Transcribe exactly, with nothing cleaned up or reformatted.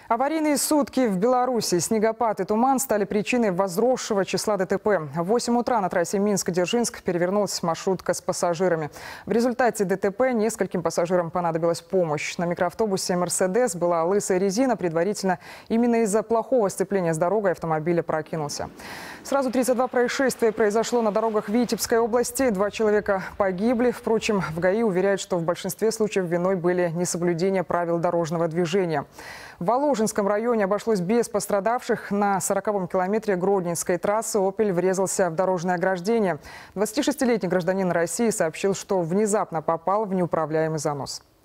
Аварийные сутки в Беларуси. Снегопад и туман стали причиной возросшего числа ДТП. В восемь утра на трассе Минск-Дзержинск перевернулась маршрутка с пассажирами. В результате ДТП нескольким пассажирам понадобилась помощь. На микроавтобусе «Мерседес» была лысая резина. Предварительно именно из-за плохого сцепления с дорогой автомобиль опрокинулся. Сразу тридцать два происшествия произошло на дорогах Витебской области. Два человека погибли. Впрочем, в ГАИ уверяют, что в большинстве случаев виной были несоблюдение правил дорожного движения. В Воложенском районе обошлось без пострадавших. На сороковом километре Гродненской трассы «Опель» врезался в дорожное ограждение. двадцатишестилетний гражданин России сообщил, что внезапно попал в неуправляемый занос.